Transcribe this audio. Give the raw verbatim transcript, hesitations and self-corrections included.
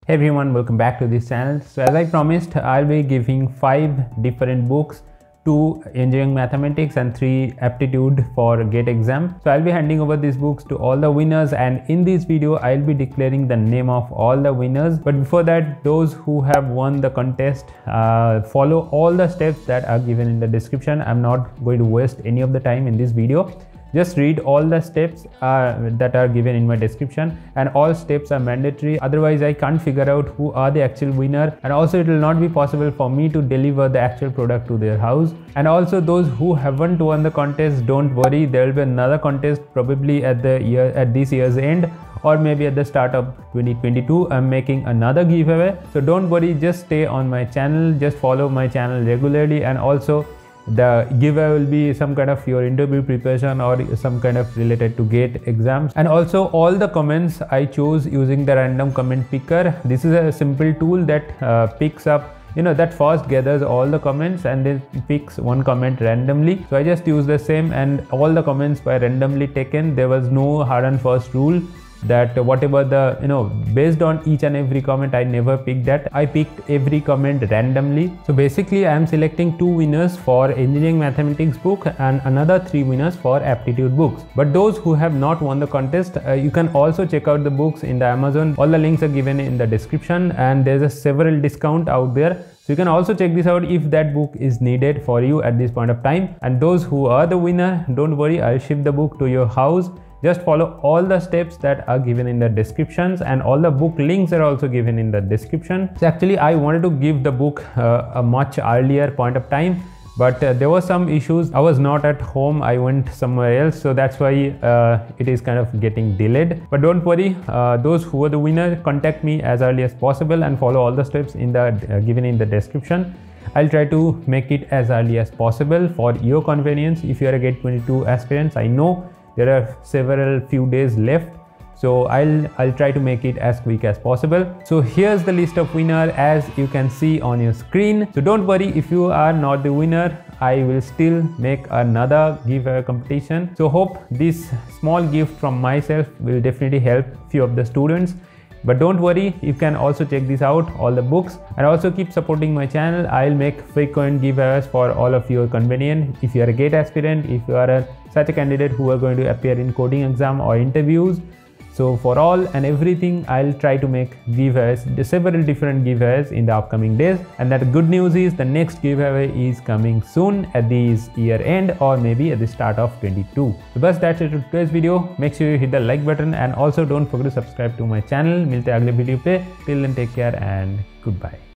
Hey everyone, welcome back to this channel. So as I promised, I'll be giving five different books, two engineering mathematics and three aptitude for GATE exam. So I'll be handing over these books to all the winners, and in this video I'll be declaring the name of all the winners. But before that, those who have won the contest, uh, follow all the steps that are given in the description. I'm not going to waste any of the time in this video. Just read all the steps uh, that are given in my description, and all steps are mandatory. Otherwise I can't figure out who are the actual winner, and also it will not be possible for me to deliver the actual product to their house. And also those who haven't won the contest, don't worry, there will be another contest probably at the year at this year's end, or maybe at the start of twenty twenty-two. I'm making another giveaway, so don't worry, just stay on my channel, just follow my channel regularly. And also the giveaway will be some kind of your interview preparation or some kind of related to GATE exams. And also all the comments I chose using the random comment picker. This is a simple tool that uh, picks up, you know, that first gathers all the comments and then picks one comment randomly. So I just use the same, and all the comments were randomly taken. There was no hard and fast rule that whatever the, you know, based on each and every comment, I never picked that. I picked every comment randomly. So basically I am selecting two winners for engineering mathematics book and another three winners for aptitude books. But those who have not won the contest, uh, you can also check out the books in the Amazon. All the links are given in the description, and there's a several discount out there. So you can also check this out if that book is needed for you at this point of time. And those who are the winner, don't worry, I'll ship the book to your house. Just follow all the steps that are given in the descriptions, and all the book links are also given in the description. So actually I wanted to give the book uh, a much earlier point of time, but uh, there were some issues. I was not at home, I went somewhere else, so that's why uh, it is kind of getting delayed. But don't worry, uh, those who are the winner, contact me as early as possible and follow all the steps in the uh, given in the description. I'll try to make it as early as possible for your convenience. If you are a GATE twenty-two aspirants, I know there are several few days left, so I'll I'll try to make it as quick as possible. So here's the list of winner as you can see on your screen. So don't worry, if you are not the winner, I will still make another giveaway competition. So hope this small gift from myself will definitely help few of the students. But don't worry, you can also check this out, all the books, and also keep supporting my channel. I'll make frequent giveaways for all of your convenience. If you are a GATE aspirant, if you are a, such a candidate who are going to appear in coding exam or interviews, so for all and everything, I'll try to make giveaways, several different giveaways in the upcoming days. And that good news is the next giveaway is coming soon at this year end, or maybe at the start of twenty-two. So bas that's it for today's video. Make sure you hit the like button, and also don't forget to subscribe to my channel. Milte agle video pe. Till then, take care and goodbye.